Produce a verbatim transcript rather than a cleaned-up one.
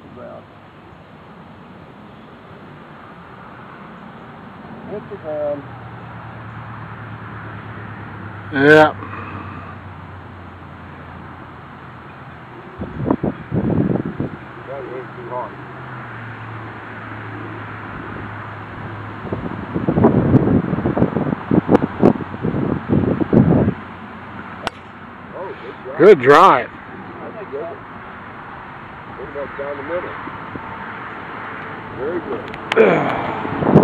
the ground. Hit the ground. Yeah. That ain't too hard. Oh, good Good drive. That's good. Pretty much down the middle. Very good.